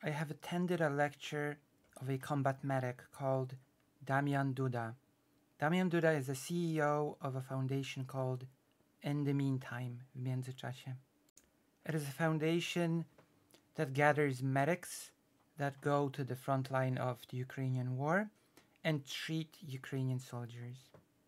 I have attended a lecture of a combat medic called Damian Duda. Damian Duda is the CEO of a foundation called In the Meantime, w międzyczasie. It is a foundation that gathers medics that go to the front line of the Ukrainian war and treat Ukrainian soldiers.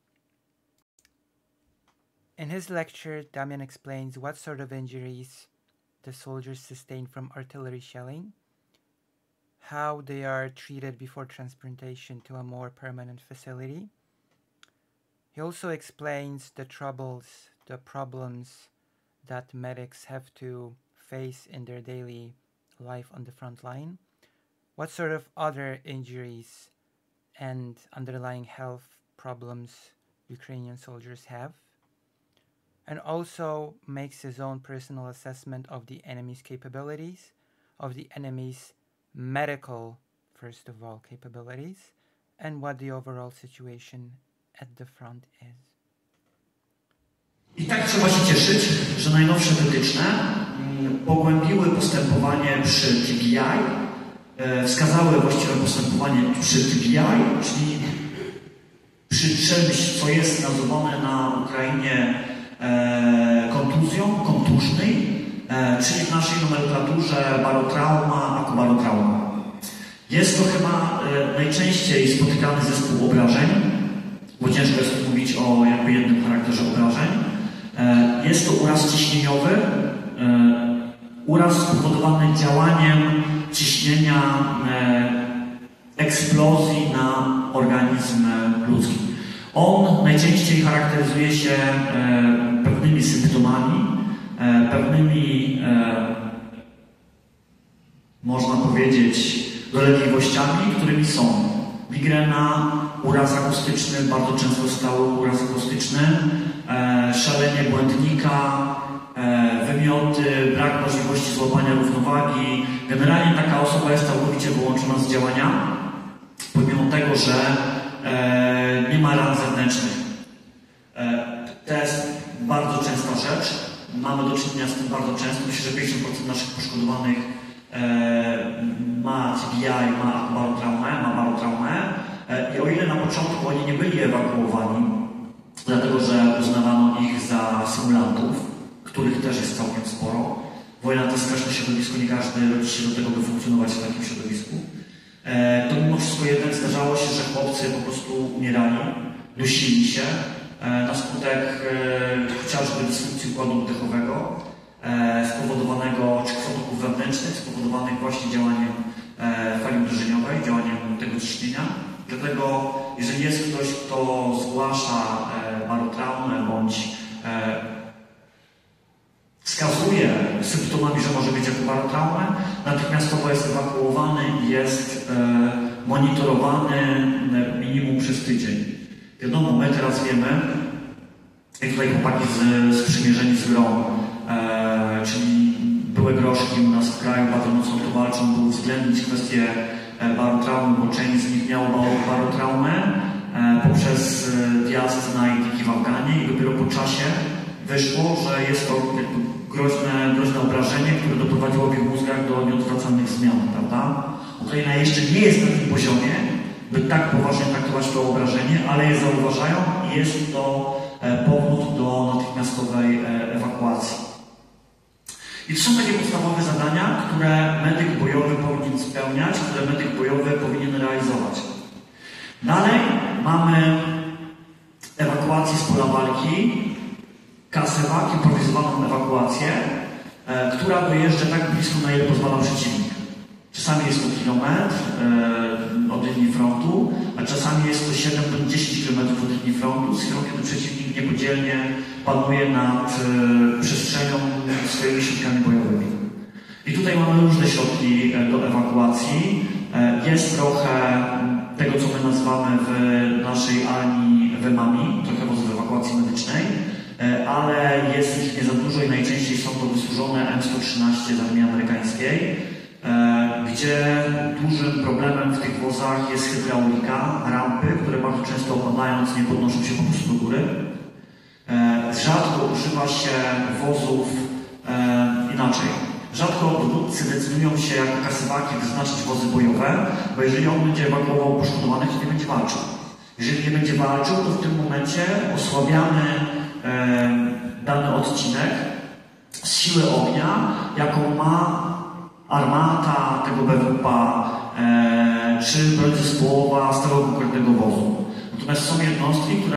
In his lecture, Damian explains what sort of injuries the soldiers sustain from artillery shelling, how they are treated before transportation to a more permanent facility. He also explains the troubles, the problems that medics have to face in their daily life on the front line, what sort of other injuries and underlying health problems Ukrainian soldiers have, and also makes his own personal assessment of the enemy's capabilities, of the enemy's medical, first of all, capabilities, and what the overall situation at the front is. I tak trzeba się cieszyć, że najnowsze wytyczne pogłębiły postępowanie przy TBI, wskazały właściwe postępowanie przy TBI, czyli przy czymś, co jest nazywane na Ukrainie kontuzją, kontużnej, czyli w naszej nomenklaturze barotrauma, akubarotrauma. Jest to chyba najczęściej spotykany zespół obrażeń, bo ciężko jest mówić o jakby jednym charakterze obrażeń. Jest to uraz ciśnieniowy, uraz spowodowany działaniem ciśnienia eksplozji na organizm ludzki. On najczęściej charakteryzuje się pewnymi symptomami, pewnymi, można powiedzieć, dolegliwościami, którymi są migrena, uraz akustyczny, bardzo często stały uraz akustyczny, szalenie błędnika, wymioty, brak możliwości złapania równowagi. Generalnie taka osoba jest całkowicie wyłączona z działania, pomimo tego, że nie ma ran zewnętrznych. To jest bardzo częsta rzecz. Mamy do czynienia z tym bardzo często. Myślę, że 50% naszych poszkodowanych ma TBI, ma barotraumę. I o ile na początku oni nie byli ewakuowani, dlatego że uznawano ich za symulantów, których też jest całkiem sporo. Wojna to jest straszne środowisko, nie każdy rodzi się do tego, by funkcjonować w takim środowisku. To mimo wszystko jednak zdarzało się, że chłopcy po prostu umierali, dusili się na skutek chociażby dysfunkcji układu oddechowego, spowodowanego czy krwotoków wewnętrznych, spowodowanych właśnie działaniem fali uderzeniowej, działaniem tego ciśnienia. Dlatego, jeżeli jest ktoś, kto zgłasza barotraumę bądź wskazuje symptomami, że może mieć jakąś barotraumę, natychmiastowo jest ewakuowany i jest monitorowany minimum przez tydzień. Wiadomo, my teraz wiemy, jak tutaj chłopaki sprzymierzeni z grą, czyli były groszki u nas w kraju, bardzo mocno to walczą, by uwzględnić kwestię barotraumy, bo część z nich miało barotraumę poprzez wjazd na Idlib w Afganie i dopiero po czasie wyszło, że jest to groźne obrażenie, które doprowadziło w ich mózgach do nieodwracalnych zmian, prawda? Ukraina jeszcze nie jest na tym poziomie, by tak poważnie traktować to obrażenie, ale je zauważają i jest to powód do natychmiastowej ewakuacji. I to są takie podstawowe zadania, które medyk bojowy powinien spełniać, które medyk bojowy powinien realizować. Dalej mamy ewakuację z pola walki, KSEWAK, improwizowaną ewakuację, która dojeżdża tak blisko, na ile pozwala przeciwnik. Czasami jest to kilometr od linii frontu, a czasami jest to 7 do 10 km od linii frontu, z chwilą, kiedy przeciwnik niepodzielnie panuje nad przestrzenią swoimi środkami bojowymi. I tutaj mamy różne środki do ewakuacji. Jest trochę tego, co my nazywamy w naszej armii WEMami, trochę wozów ewakuacji medycznej, ale jest ich nie za dużo i najczęściej są to wysłużone M113 z armii amerykańskiej, gdzie dużym problemem w tych wozach jest hydraulika, rampy, które bardzo często opadając nie podnoszą się po prostu do góry. Rzadko używa się wozów inaczej. Rzadko dowódcy decydują się jako kasywaki wyznaczyć wozy bojowe, bo jeżeli on będzie ewakuował poszkodowanych, to nie będzie walczył. Jeżeli nie będzie walczył, to w tym momencie osłabiamy dany odcinek z siły ognia, jaką ma armata tego BWP-a, czy broń zespołowa z tego konkretnego wozu. Natomiast są jednostki, które